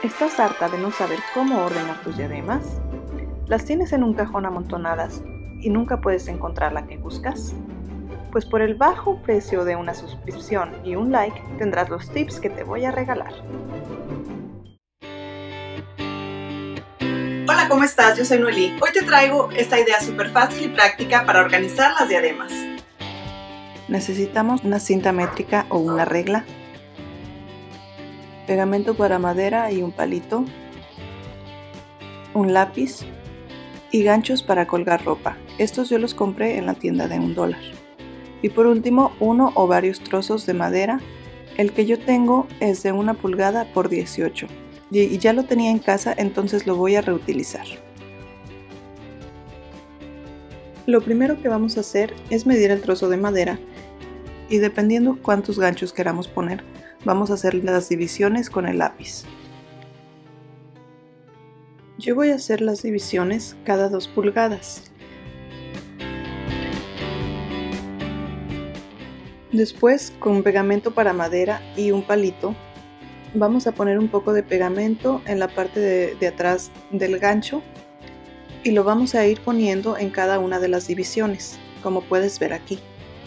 ¿Estás harta de no saber cómo ordenar tus diademas? ¿Las tienes en un cajón amontonadas y nunca puedes encontrar la que buscas? Pues por el bajo precio de una suscripción y un like tendrás los tips que te voy a regalar. Hola, ¿cómo estás? Yo soy Noelí. Hoy te traigo esta idea súper fácil y práctica para organizar las diademas. Necesitamos una cinta métrica o una regla, pegamento para madera y un palito, un lápiz y ganchos para colgar ropa. Estos yo los compré en la tienda de $1. Y por último, uno o varios trozos de madera. El que yo tengo es de 1 pulgada por 18 y ya lo tenía en casa, entonces lo voy a reutilizar. Lo primero que vamos a hacer es medir el trozo de madera y dependiendo cuántos ganchos queramos poner, vamos a hacer las divisiones con el lápiz. Yo voy a hacer las divisiones cada 2 pulgadas. Después, con pegamento para madera y un palito, vamos a poner un poco de pegamento en la parte de atrás del gancho y lo vamos a ir poniendo en cada una de las divisiones, como puedes ver aquí.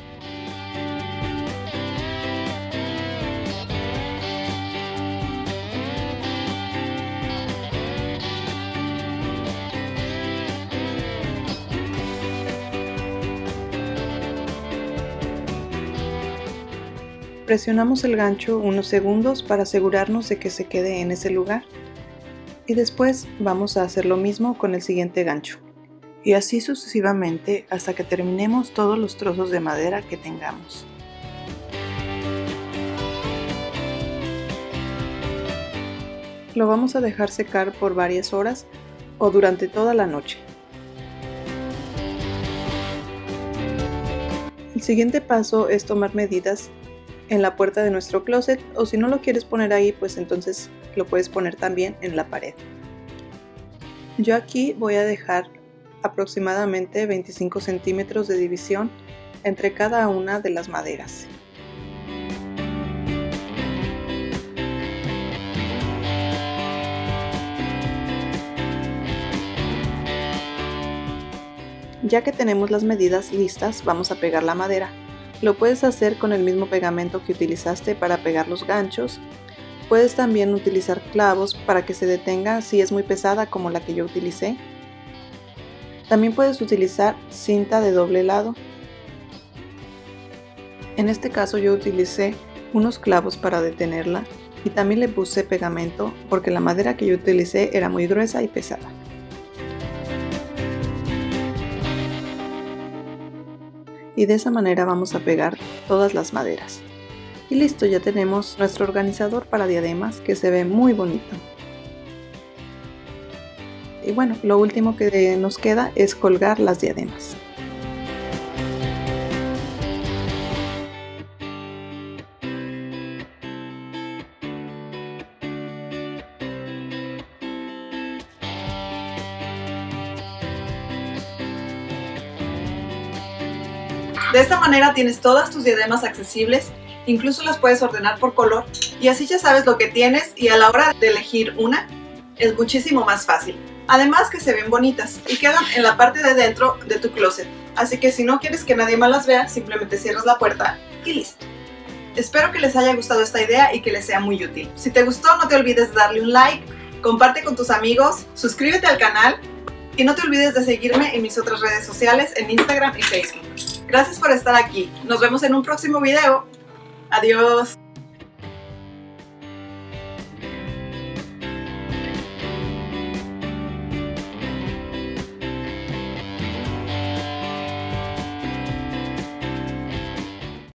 Presionamos el gancho unos segundos para asegurarnos de que se quede en ese lugar y después vamos a hacer lo mismo con el siguiente gancho y así sucesivamente hasta que terminemos todos los trozos de madera que tengamos. Lo vamos a dejar secar por varias horas o durante toda la noche. El siguiente paso es tomar medidas en la puerta de nuestro closet, o si no lo quieres poner ahí, pues entonces lo puedes poner también en la pared. Yo aquí voy a dejar aproximadamente 25 centímetros de división entre cada una de las maderas. Ya que tenemos las medidas listas, vamos a pegar la madera. Lo puedes hacer con el mismo pegamento que utilizaste para pegar los ganchos. Puedes también utilizar clavos para que se detenga si es muy pesada como la que yo utilicé. También puedes utilizar cinta de doble lado. En este caso yo utilicé unos clavos para detenerla y también le puse pegamento porque la madera que yo utilicé era muy gruesa y pesada. Y de esa manera vamos a pegar todas las maderas. Y listo, ya tenemos nuestro organizador para diademas que se ve muy bonito. Y bueno, lo último que nos queda es colgar las diademas. De esta manera tienes todas tus diademas accesibles, incluso las puedes ordenar por color y así ya sabes lo que tienes y a la hora de elegir una es muchísimo más fácil. Además que se ven bonitas y quedan en la parte de dentro de tu closet, así que si no quieres que nadie más las vea, simplemente cierras la puerta y listo. Espero que les haya gustado esta idea y que les sea muy útil. Si te gustó, no te olvides de darle un like, comparte con tus amigos, suscríbete al canal y no te olvides de seguirme en mis otras redes sociales en Instagram y Facebook. Gracias por estar aquí. Nos vemos en un próximo video. Adiós.